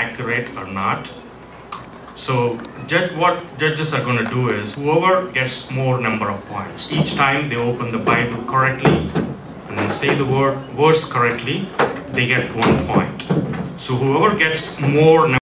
accurate or not. So what judges are going to do is whoever gets more number of points each time they open the Bible correctly and then say the words correctly, they get 1 point. So whoever gets more